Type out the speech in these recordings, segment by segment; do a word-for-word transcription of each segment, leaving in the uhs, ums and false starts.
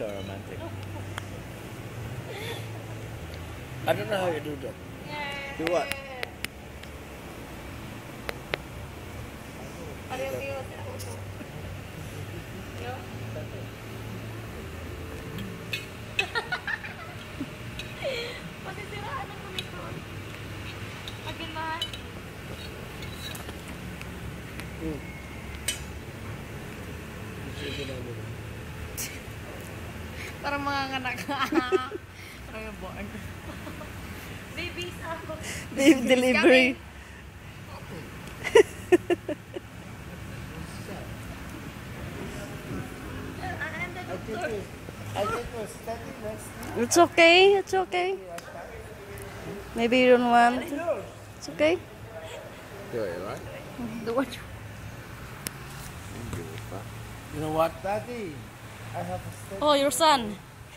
so romantic. I don't know how you do that. Do what? Patisiraan ang kumikron. Agin mahal. Mm. Parang mga anak. Parang born. Babies ako. Baby delivery. I think we're standing next to It's okay. It's okay. Maybe you don't want. It's okay. you, right? Do what? You know what, Daddy? I have a steak. Oh, your son.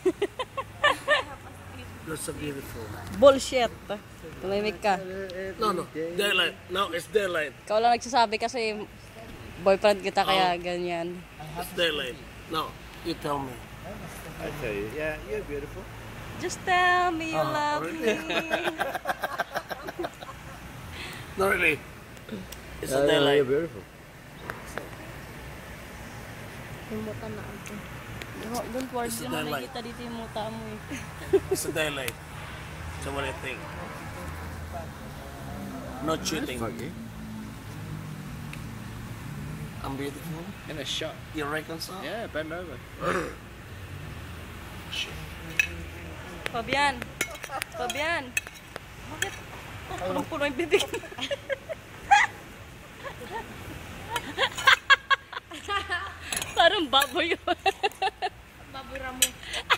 That's so beautiful. Bullshit. Tumimik ka. No, no. Daylight. No, it's daylight. Ikaw lang nagsasabi kasi boyfriend kita kaya ganyan. It's daylight. No, you tell me. I tell you. Yeah, you're beautiful. Just tell me you Oh, love really? me. No, really. It's a daylight. You're beautiful. Yung muta na ako. Don't- Don't worry, It's di a naman daylight. nakikita dito yung muta mo eh. It's a daylight. So what do you think? No cheating. Fuck you. I'm beautiful. In a shot. You reckon so? Yeah, bend over. Fabian! Fabian! Bakit? Punong-puno yung bibig. Parang baboy yun. Babura mo.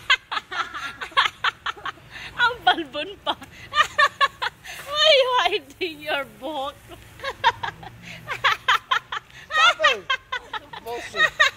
Ang balbon pa. Why you hiding your book? Stop it! Bullshit.